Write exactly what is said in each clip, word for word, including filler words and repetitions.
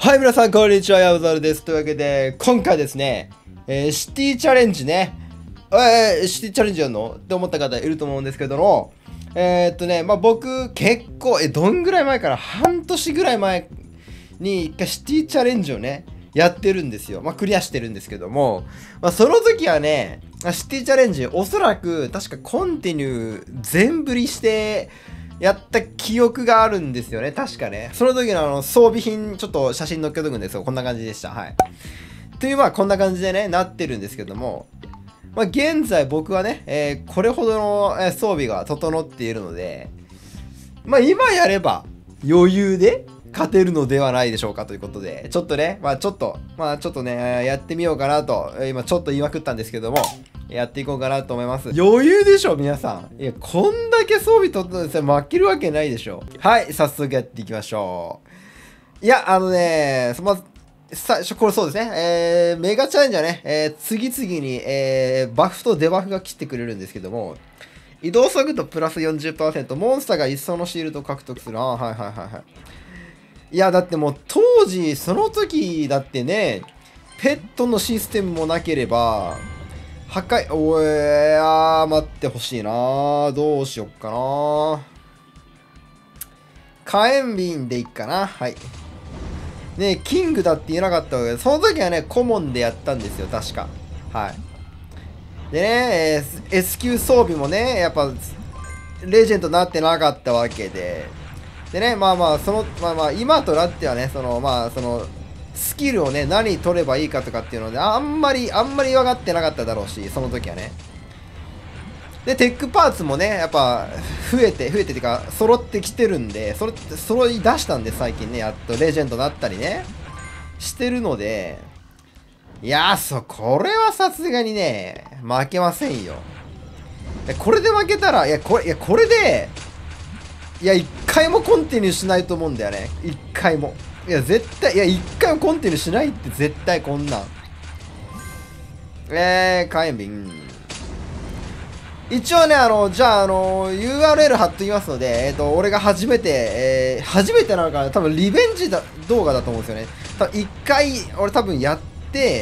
はい、皆さん、こんにちは。ヤブザルです。というわけで、今回ですね、えー、シティチャレンジね。えー、シティチャレンジやんのって思った方いると思うんですけども、えー、っとね、まあ、僕、結構、え、どんぐらい前から、半年ぐらい前に一回シティチャレンジをね、やってるんですよ。まあ、クリアしてるんですけども、まあ、その時はね、シティチャレンジ、おそらく、確かコンティニュー全振りして、やった記憶があるんですよね。確かね。その時のあの装備品、ちょっと写真載っけとくんですよ。こんな感じでした。はい。という、まあ、こんな感じでね、なってるんですけども、まあ、現在僕はね、えー、これほどの装備が整っているので、まあ、今やれば余裕で勝てるのではないでしょうかということで、ちょっとね、まあ、ちょっと、まあ、ちょっとね、やってみようかなと、今ちょっと言いまくったんですけども、やっていこうかなと思います。余裕でしょ皆さん。いや、こんだけ装備取ったんですよ。負けるわけないでしょ。はい、早速やっていきましょう。いや、あのね、まず、最初、これそうですね。えー、メガチャレンジャーね、えー、次々に、えー、バフとデバフが切ってくれるんですけども、移動速度プラス よんじゅっパーセント、モンスターが一層のシールドを獲得する。ああ、はいはいはいはい。いや、だってもう当時、その時だってね、ペットのシステムもなければ、破壊、おえー、あー、待ってほしいな。どうしよっかな。火炎瓶でいっかな。はい。ね、キングだって言えなかったわけで、その時はね、コモンでやったんですよ、確か。はい。でね、S 級装備もね、やっぱ、レジェンドになってなかったわけで。でね、まあまあ、その、まあまあ、今となってはね、その、まあ、その、スキルをね、何取ればいいかとかっていうので、あんまり、あんまり分かってなかっただろうし、その時はね。で、テックパーツもね、やっぱ、増えて、増えてっていうか、揃ってきてるんで、それ、揃い出したんで、最近ね、やっとレジェンドになったりね、してるので、いやー、そう、これはさすがにね、負けませんよ。これで負けたら、いや、これ、いや、これで、いや、一回もコンティニューしないと思うんだよね。一回も。いや、絶対、いや、一回もコンティニューしないって絶対こんなん。えー、火炎瓶。一応ね、あの、じゃあ、あの、ユーアールエル 貼っときますので、えっと、俺が初めて、えー、初めてなのかな、多分リベンジだ動画だと思うんですよね。多分一回、俺多分やって、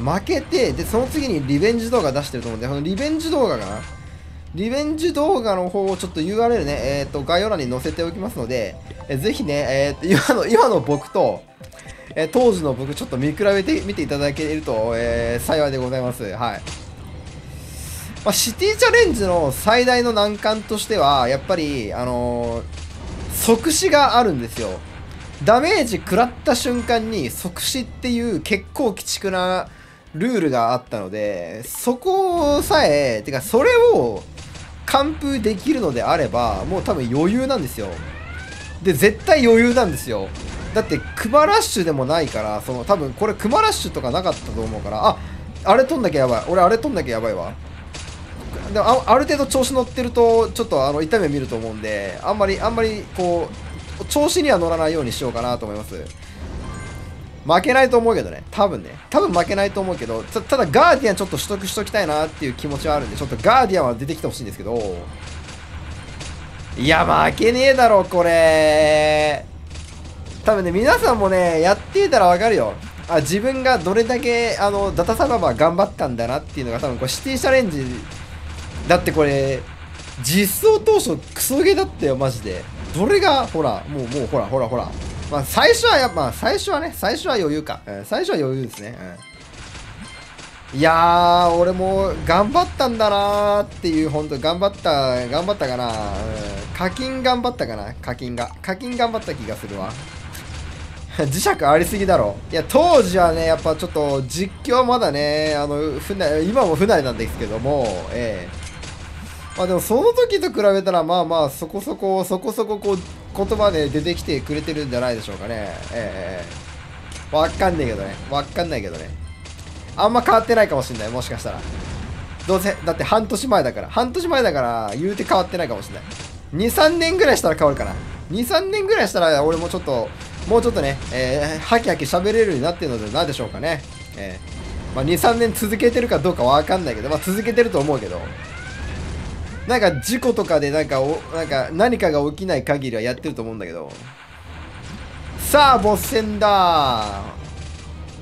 負けて、で、その次にリベンジ動画出してると思うんで、このリベンジ動画かな。リベンジ動画の方をちょっと ユーアールエル ね、えっと、概要欄に載せておきますので、えぜひね、えー、今の、今の僕と、えー、当時の僕ちょっと見比べてみていただけると、えー、幸いでございます。はい。まあ、シティチャレンジの最大の難関としては、やっぱり、あのー、即死があるんですよ。ダメージ食らった瞬間に即死っていう結構鬼畜なルールがあったので、そこさえ、てかそれを完封できるのであれば、もう多分余裕なんですよ。で、絶対余裕なんですよ。だって、クマラッシュでもないから、その多分これクマラッシュとかなかったと思うから、あ、あれ取んなきゃやばい。俺あれ取んなきゃやばいわ。でも あ, ある程度調子乗ってるとちょっとあの痛みを見ると思うんで、あんまりあんまりこう調子には乗らないようにしようかなと思います。負けないと思うけどね、多分ね多分負けないと思うけど、た, ただガーディアンちょっと取得しときたいなっていう気持ちはあるんで、ちょっとガーディアンは出てきてほしいんですけど、いや負けねえだろこれ。多分ね、皆さんもねやっていたらわかるよ。あ、自分がどれだけあのダタサババ頑張ったんだなっていうのが、多分これシティチャレンジだって、これ実装当初クソゲーだったよマジで。どれがほらもうもうほらほらほら、まあ最初はやっぱ、まあ、最初はね最初は余裕か、うん、最初は余裕ですね、うん、いやー俺も頑張ったんだなーっていう、本当頑張った頑張ったかな、うん、課金頑張ったかな、課金が課金頑張った気がするわ磁石ありすぎだろ。いや当時はねやっぱちょっと実況はまだね、あの不慣今も不慣れなんですけども、ええまあでもその時と比べたら、まあまあそこそこそこそここう言葉で出てきてくれてるんじゃないでしょうかね。ええわかんないけどね、わかんないけどね、あんま変わってないかもしんない、もしかしたら。どうせだって半年前だから半年前だから言うて変わってないかもしんない。にさんねんぐらいしたら変わるかな。にさんねんぐらいしたら俺もちょっともうちょっとね、えー、ハキハキ喋れるようになってるのではないでしょうかね。えーまあ、にさんねん続けてるかどうかわかんないけど、まあ続けてると思うけど、なんか事故とかでなんかおなんか何かが起きない限りはやってると思うんだけど。さあボス戦だ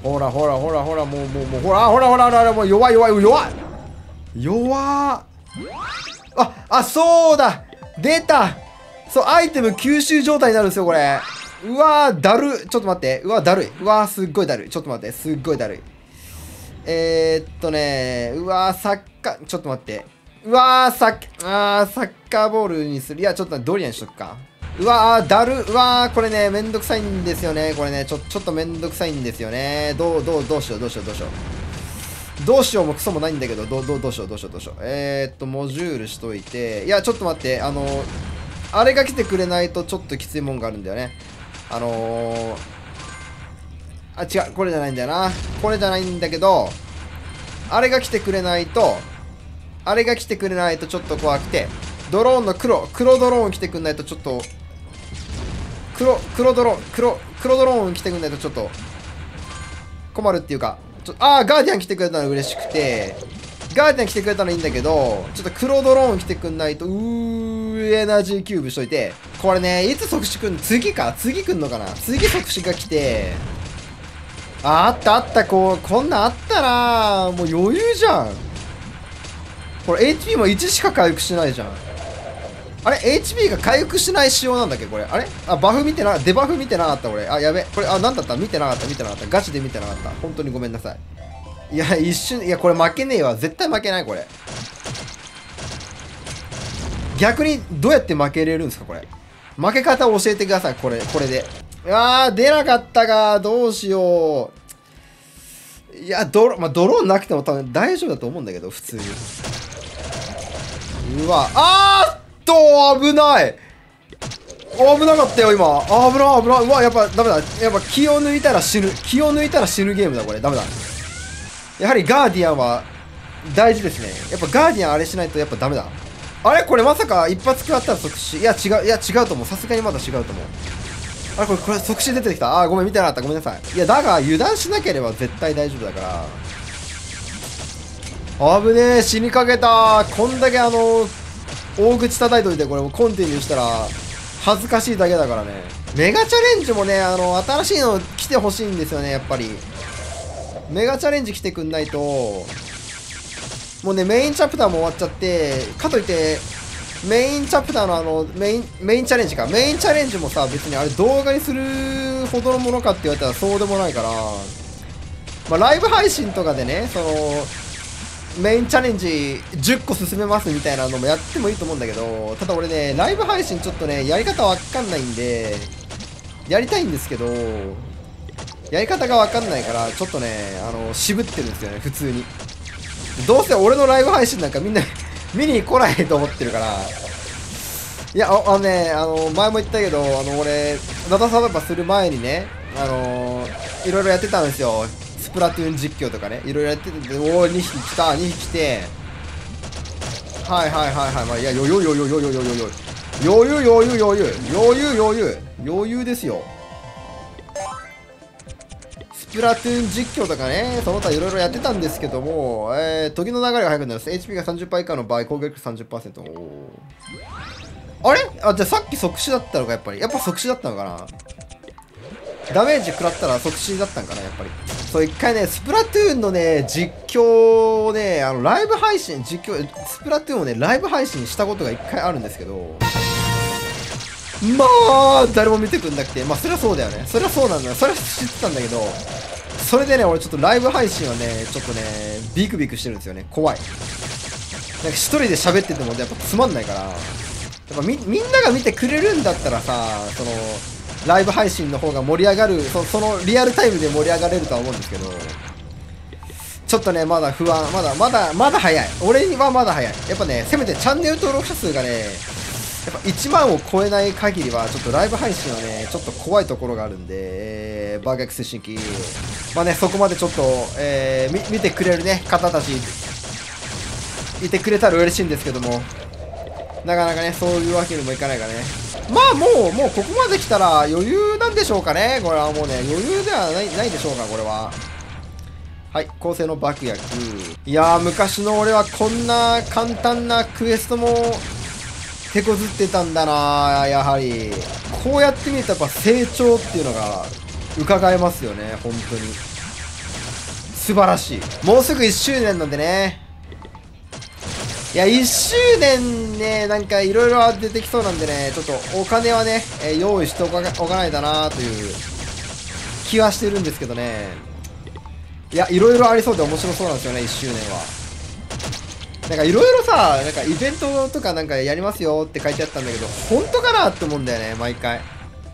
ほらほらほらほら、もうもうもう、ほらほらほらほら、もう弱い弱い弱い弱っ。あ、あ、そうだ出た。そう、アイテム吸収状態になるんですよ、これ。うわー、だる。ちょっと待って。うわー、だるい。うわー、すっごいだるい。ちょっと待って。すっごいだるい。えー、っとねうわー、サッカー、ちょっと待って。うわー、サッ、あー、サッカーボールにする。いや、ちょっとドリアンにしとくか。うわー、だる。うわー、これね、めんどくさいんですよね。これね、ちょ、ちょっとめんどくさいんですよね。どう、どう、どうしよう、どうしよう、どうしよう。どうしようもクソもないんだけど、どう、どう、どうしよう、どうしよう、どうしよう。えー、っと、モジュールしといて。いや、ちょっと待って。あの、あれが来てくれないとちょっときついもんがあるんだよね。あのー、あ、違う、これじゃないんだよな。これじゃないんだけど、あれが来てくれないと、あれが来てくれないとちょっと怖くて、ドローンの黒、黒ドローン来てくんないとちょっと、黒、黒ドローン、黒、黒ドローン来てくんないとちょっと、困るっていうか、ちょあー、ガーディアン来てくれたの嬉しくて、ガーディアン来てくれたのいいんだけど、ちょっと黒ドローン来てくんないと、うー、エナジーキューブしといて、これね、いつ即死くんの次か次くんのかな次即死が来て、あ、あったあった、こう、こんなんあったなもう余裕じゃん。これ エイチピー もいちしか回復しないじゃん。あれ エイチピー が回復しない仕様なんだっけこれ。あれあ、バフ見てな、デバフ見てなかった俺。あ、やべ。これ、あ、なんだった見てなかった見てなかった。ガチで見てなかった。本当にごめんなさい。いや、一瞬、いや、これ負けねえわ。絶対負けない、これ。逆に、どうやって負けれるんですかこれ。負け方を教えてください、これ、これで。あー、出なかったか。どうしよう。いや、ドロ、まあ、ドローンなくても多分大丈夫だと思うんだけど、普通に。うわ、あーっと、危ない危なかったよ、今。危ない、危ない。うわ、やっぱダメだ。やっぱ気を抜いたら死ぬ。気を抜いたら死ぬゲームだ、これ。ダメだ。やはりガーディアンは大事ですね。やっぱガーディアンあれしないとやっぱダメだ。あれこれまさか一発食らったら即死。いや、違う、いや、違うと思う。さすがにまだ違うと思う。あれこれ、これ即死出てきた。あー、ごめん、見てなかった。ごめんなさい。いや、だが、油断しなければ絶対大丈夫だから。危ねえ、死にかけた。こんだけあの、大口叩いといて、これもコンティニューしたら、恥ずかしいだけだからね。メガチャレンジもね、あの、新しいの来てほしいんですよね、やっぱり。メガチャレンジ来てくんないと、もうね、メインチャプターも終わっちゃって、かといって、メインチャプターのあの、メイン、メインチャレンジか。メインチャレンジもさ、別にあれ動画にするほどのものかって言われたらそうでもないから、まあ、ライブ配信とかでね、その、メインチャレンジじゅっこ進めますみたいなのもやってもいいと思うんだけど、ただ俺ね、ライブ配信ちょっとね、やり方わかんないんで、やりたいんですけど、やり方がわかんないから、ちょっとね、あの、渋ってるんですよね、普通に。どうせ俺のライブ配信なんかみんな見に来ないと思ってるから。いや、あのね、あの、前も言ったけど、あの、俺、ダタサババする前にね、あのー、いろいろやってたんですよ。スプラトゥーン実況とかね、いろいろやってて、おお、にひき来た、にひき来て、はいはいはいはい、まあ、いや、余裕余裕余裕余裕余裕余裕余裕余裕余裕余裕余裕ですよ。スプラトゥーン実況とかね、その他いろいろやってたんですけども、えー、時の流れが速くなる。エイチピー が さんじゅっパーセント 以下の場合、攻撃力 さんじゅっパーセント。おー、あれあ、じゃあさっき即死だったのか、やっぱり。やっぱ即死だったのかな。ダメージ食らったら即死だったんかな、やっぱり。そう、一回ね、スプラトゥーンのね、実況をね、あの、ライブ配信、実況、スプラトゥーンをね、ライブ配信したことが一回あるんですけど、まあ、誰も見てくんなくて、まあ、そりゃそうだよね。そりゃそうなんだよ。それは知ってたんだけど、それでね、俺ちょっとライブ配信はね、ちょっとね、ビクビクしてるんですよね。怖い。なんか一人で喋っててもやっぱつまんないから、やっぱみ、みんなが見てくれるんだったらさ、その、ライブ配信の方が盛り上がる、そそのリアルタイムで盛り上がれるとは思うんですけど、ちょっとね、まだ不安、まだ、まだ、まだ早い。俺にはまだ早い。やっぱね、せめてチャンネル登録者数がね、やっぱいちまんを超えない限りは、ちょっとライブ配信はね、ちょっと怖いところがあるんで、えー、バーガー推進機、まあね、そこまでちょっと、えー、見てくれるね、方たち、いてくれたら嬉しいんですけども、なかなかね、そういうわけにもいかないからね。まあもう、もうここまで来たら余裕なんでしょうかね。これはもうね、余裕ではない、ないでしょうか、これは。はい、構成の爆薬。いやー、昔の俺はこんな簡単なクエストも手こずってたんだな、やはり。こうやってみるとやっぱ成長っていうのが伺えますよね、本当に。 素晴らしい。もうすぐいっしゅうねんなんでね。いや、いっしゅうねんね、なんかいろいろ出てきそうなんでね、ちょっとお金はね、えー、用意しておかおかないだなという気はしてるんですけどね。いや、いろいろありそうで面白そうなんですよね、いっしゅうねんは。なんかいろいろさ、なんかイベントとかなんかやりますよって書いてあったんだけど、本当かなって思うんだよね、毎回。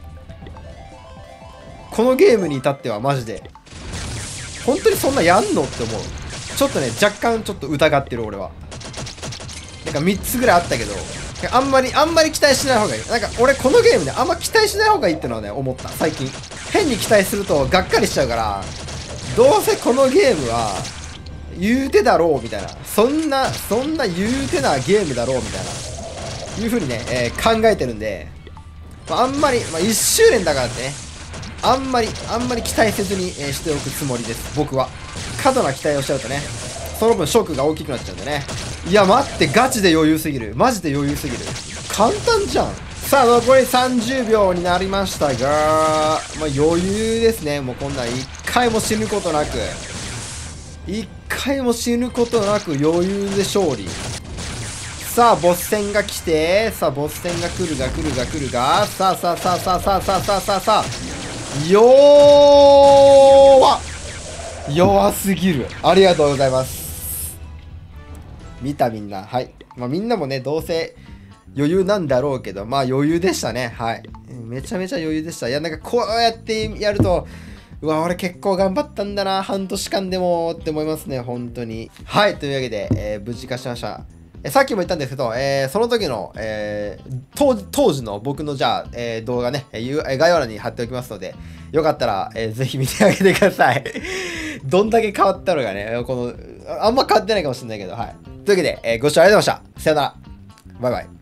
このゲームに至ってはマジで。本当にそんなやんのって思う。ちょっとね、若干ちょっと疑ってる俺は。なんかみっつぐらいあったけど、あんまり、あんまり期待しない方がいい。なんか俺このゲームであんま期待しない方がいいってのはね、思った、最近。変に期待するとがっかりしちゃうから、どうせこのゲームは、言うてだろうみたいな。そんな、そんな言うてなゲームだろうみたいな。いう風にね、えー、考えてるんで、まあ、あんまり、まあ、いっしゅうねんだからってね、あんまり、あんまり期待せずに、えー、しておくつもりです。僕は。過度な期待をしちゃうとね、その分ショックが大きくなっちゃうんでね。いや、待って、ガチで余裕すぎる。マジで余裕すぎる。簡単じゃん。さあ、残りさんじゅうびょうになりましたが、まあ、余裕ですね。もうこんなん一回も死ぬことなく。一回も死ぬことなく余裕で勝利。さあ、ボス戦が来て、さあ、ボス戦が来るが来るが来るが、さあさあさあさあさあさあさあさあさあ、弱弱すぎる。ありがとうございます。見たみんな。はい。まあみんなもね、どうせ余裕なんだろうけど、まあ余裕でしたね。はい。めちゃめちゃ余裕でした。いや、なんかこうやってやると、うわ、俺結構頑張ったんだな、半年間でもって思いますね、本当に。はい、というわけで、えー、無事化しました。えさっきも言ったんですけど、えー、その時の、えー、当時、当時の僕のじゃあ、えー、動画ね、えー、概要欄に貼っておきますので、よかったら、えー、ぜひ見てあげてください。どんだけ変わったのかね、この、あんま変わってないかもしれないけど、はい。というわけで、えー、ご視聴ありがとうございました。さよなら。バイバイ。